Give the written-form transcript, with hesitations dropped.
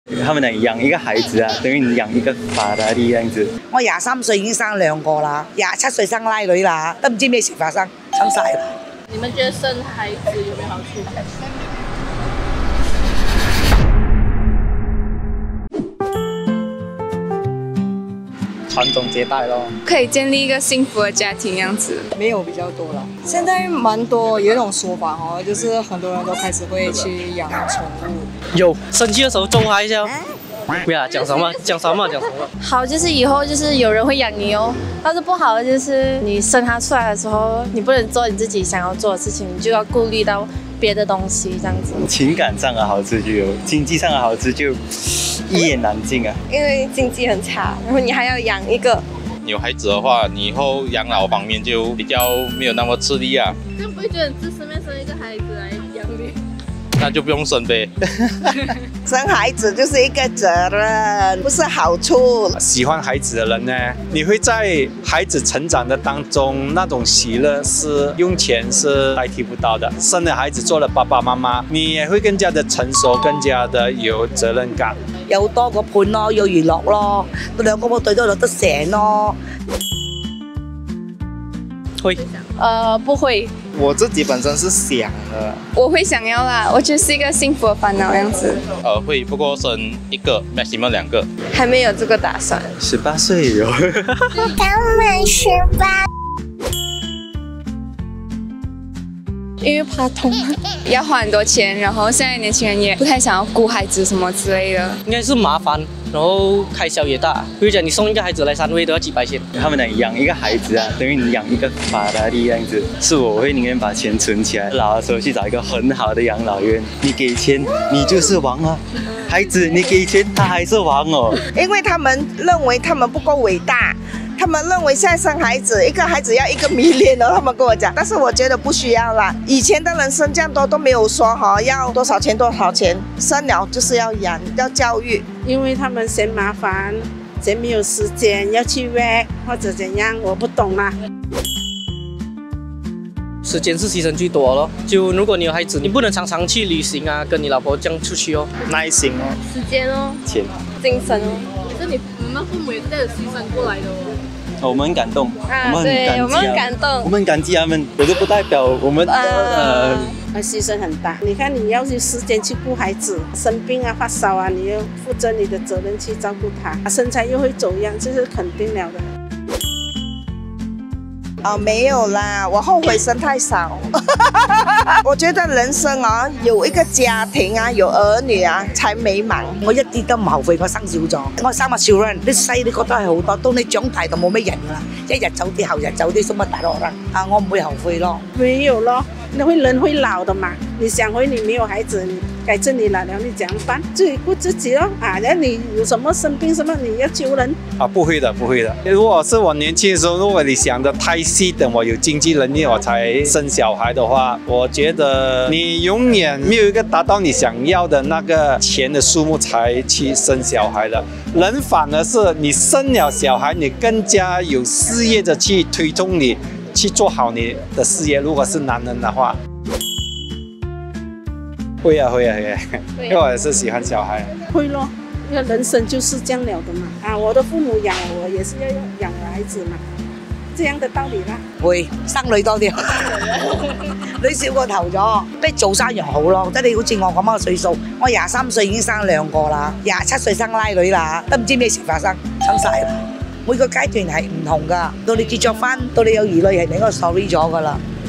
他們嚟養一個孩子啊，等於你養一個法拉利這樣子。 我23歲已經生2個啦，27歲生拉女啦，都唔知咩事發生，生晒啦。 你們覺得生孩子有沒有好處？ 傳宗接代咯， 可以建立一個幸福的家庭樣子。 没有比较多了，现在蛮多有一种说法哈，就是很多人都开始会去养宠物。 有生气的时候揍他一下。不要讲什么。 好就是以後就是有人會養你哦，但是不好的就是你生他出來的時候，你不能做你自己想要做的事情，你就要顧慮到別的東西，這樣子。 情感上的好處就有，經濟上的好處就一言難盡啊。 因為經濟很差，然後你還要養一個。 有孩子的話，你以後養老方面就比較沒有那麼吃力啊。 這樣不會覺得很自私咩？生一個孩子來養你？ 那就不用生唄。 生孩子就是一個責任，不是好處。 喜歡孩子的人呢，你會在孩子成長的當中，那種喜樂是用錢是代替不到的。生了孩子，做了爸爸媽媽，你也會更加的成熟，更加的有責任感。 有多個伴咯，有娛樂咯，兩個對都落得成咯。 會。 不會。 我自己本身是想的。 我會想要啦，我覺得是一個幸福的煩惱樣子。 會，不過生一個 maximum 2個。 還沒有這個打算。 18歲有。 剛滿18。 因為怕痛，要花很多錢，然後現在年輕人也不太想要顧孩子什麼之類的。 應該是麻煩，然後開銷也大。比如講你送一個孩子來3位都要幾百千。 他們嚟養一個孩子啊，等於你養一個法拉利這樣子。是我會寧願把錢存起來，老的時候去找一個很好的養老院。你給錢，你就是王啊！孩子，你給錢，他還是王哦。 因為他們認為他們不夠偉大。他們認為現在生孩子，一個孩子要1個million哦，他們跟我講，但是我覺得不需要啦。以前的人生這樣多都沒有說哈，要多少錢，生了就是要養，要教育。 因為他們嫌麻煩，嫌沒有時間要去約或者怎樣，我不懂啦。 時間是犧牲最多咯，就如果你有孩子，你不能常常去旅行啊，跟你老婆這樣出去哦。 耐心哦， 時間哦， 錢， 精神哦。可是你們父母也是這樣犧牲過來的哦。 我們很感動， 對，我們很感動， 我們感激他們，可是不代表我們犧牲很大。你看你要有時間去顧孩子，生病啊、發燒啊，你要負責你的責任去照顧他，身材又會走樣，這是肯定了的。 沒有啦，我後悔生太少。我覺得人生啊，有一個家庭啊，有兒女啊，才美滿。我一啲都唔後悔我生少咗。我生個少人，啲細你覺得係好多，到你長大就冇咩人噶啦，一日走啲，後日走啲，什麼大落啦？我唔會後悔咯。 沒有咯，人會老的嘛。你想回你沒有孩子，你改成你老了，你怎樣辦？自己顧自己咯。然後你有什麼生病什麼，你要救人。 不會的。如果是我年輕的時候，如果你想得太細，等我有經濟能力我才生小孩的話，我覺得你永遠沒有一個達到你想要的那個錢的數目才去生小孩的。人反而是你生了小孩，你更加有事業的去推動你去做好你的事業。如果是男人的話，會啊，因為我也是喜歡小孩。 會咯，因為人生就是這樣了的嘛。我的父母養我，也是要養孩子嘛，這樣的道理啦。 會生女多啲，女少過頭咗，不如做生養好咯。即係你好似我咁嘅歲數，我23歲已經生2個啦，27歲生拉女啦，都唔知咩事發生，生晒啦。每個階段係唔同噶，到你結咗婚，到你有兒女係另一個 story 咗噶啦。